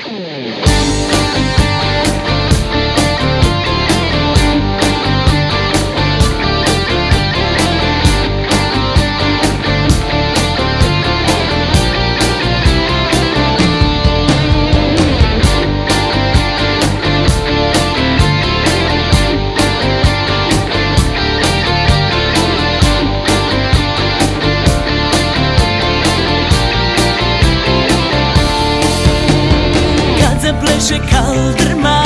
Zapleše kaldrma,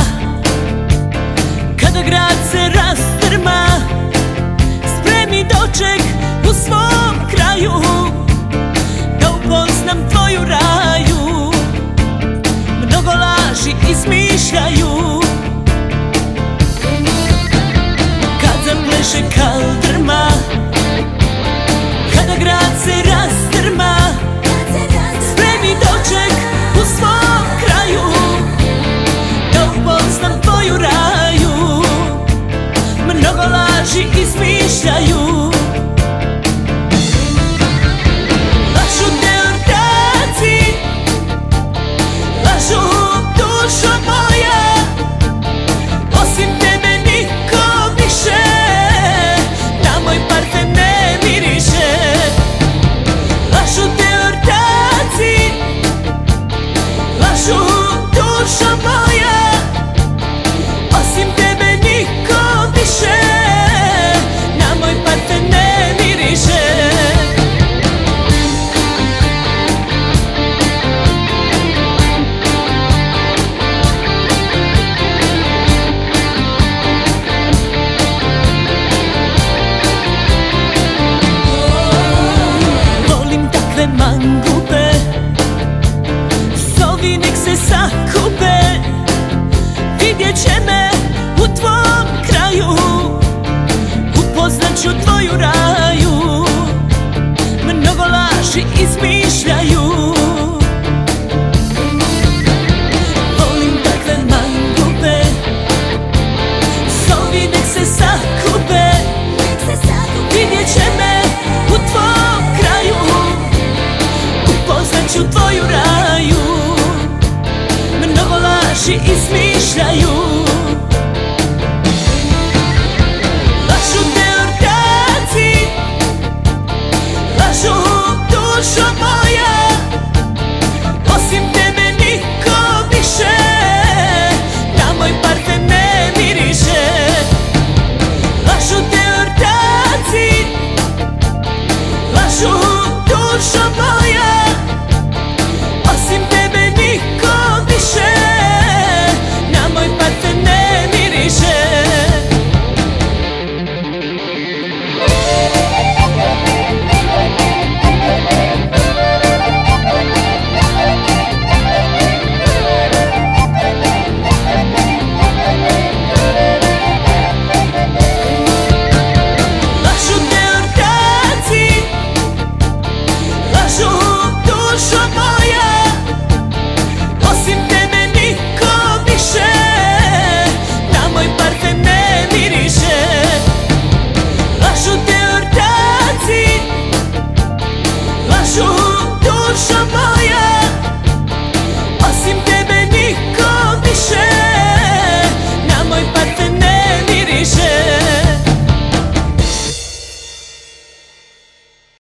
kada grad se rastrma, spremi doček u svom kraju, da upoznam tvoju raju. Mnogo laži izmišljaju. Kad zapleše kaldrma, kada grad se rastrma, spremi doček u svom kraju, upoznam tvoju raju. Mnogo laži izmišljaju. Lažu te ortaci, lažu dušo moja, osim tebe niko više na moj parfem ne miriše. Lažu te ortaci, lažu dušo moja, osim tebe niko više na moj parfem ne miriše. Volim takve mangube, zovi nek se sakupe, vidjet će me u tvom kraju, upoznat ću tvoju raju. Mnogo laži izmišljaju. Volim takve mangube, zovi nek se sakupe, vidjet će me u tvom kraju, upoznat ću tvoju raju. Mnogo laži izmišljaju. Lažu te ortaci, lažu dušo moja, osim tebe niko više na moj parfem ne miriše. Lažu te ortaci, lažu dušo moja, osim tebe niko više na moj parfem ne miriše. Lažu te ortaci, lažu dušo moja, osim tebe niko više na moj parfem ne miriše. Lažu te ortaci, lažu dušo moja,